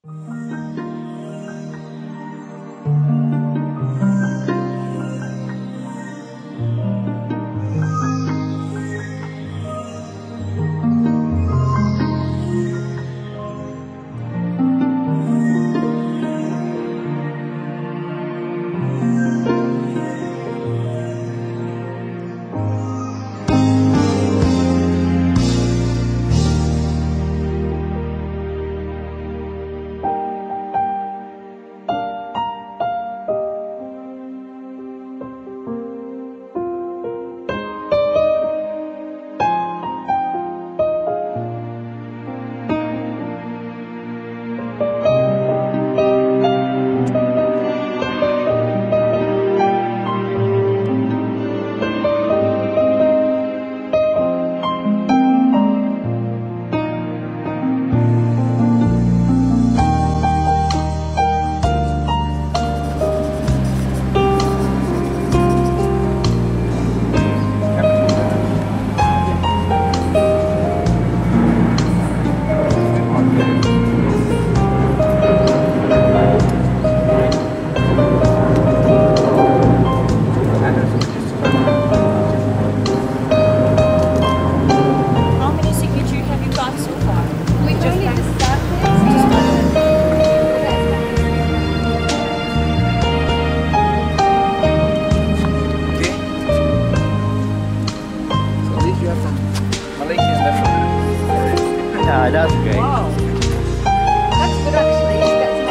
Yeah, that's great. Wow. That's good actually.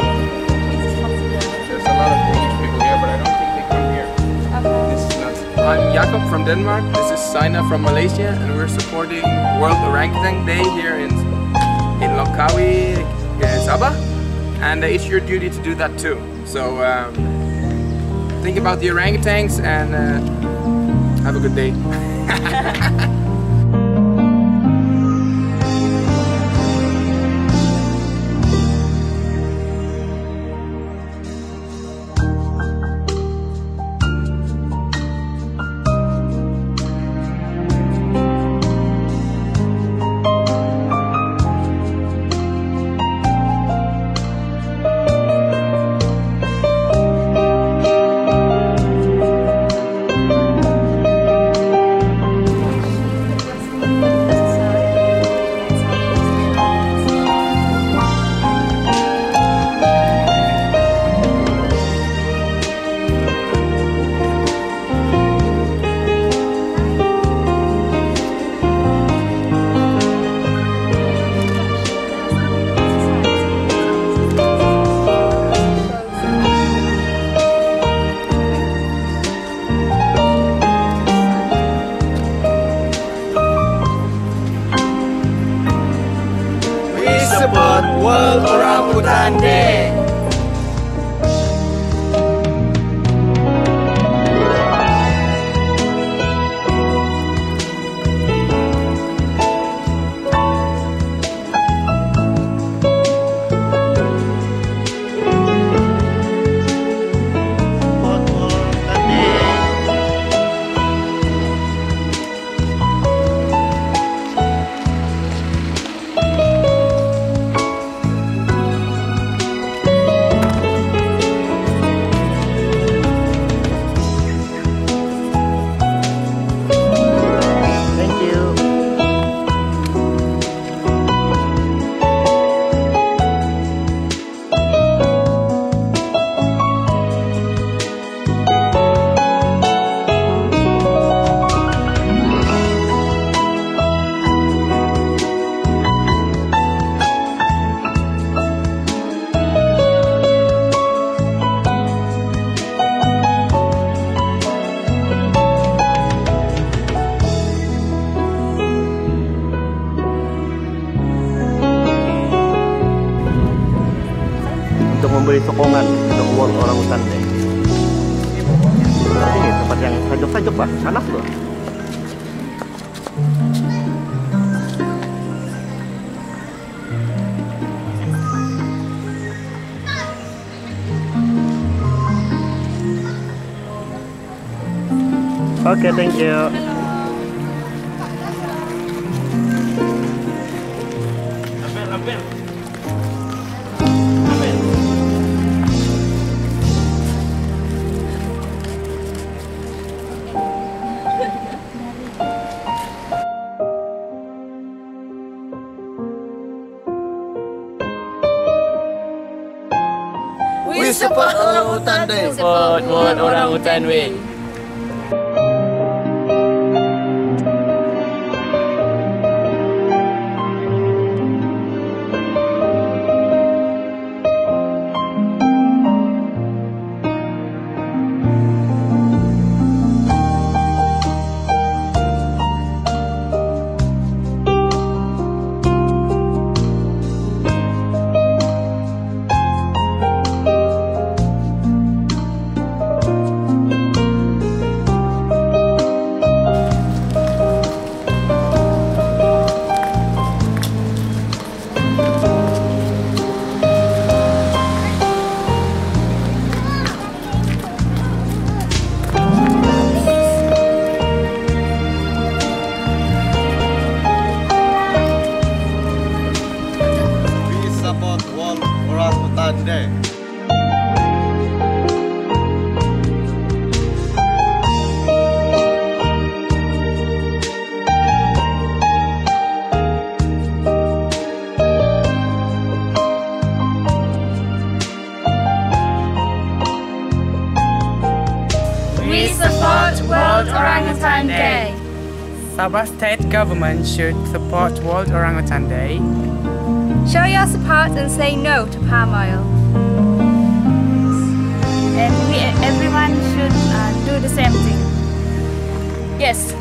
There's a lot of Danish people here, but I don't think they come here. This is not. I'm Jakob from Denmark. This is Saina from Malaysia, and we're supporting World Orangutan Day here in Langkawi, Sabah. And it's your duty to do that too. So think about the orangutans and have a good day. Support World Orangutan Day. Untuk memberi sokongan untuk World Orangutan Day. Ini tempat yang sejuk-sejuk Pak, panas loh. Oke, thank you. Label. support World Orangutan Way. Support World Orangutan Day. We support World Orangutan Day. Sabah state government should support World Orangutan Day. Show your support and say no to palm oil. And everyone should do the same thing. Yes.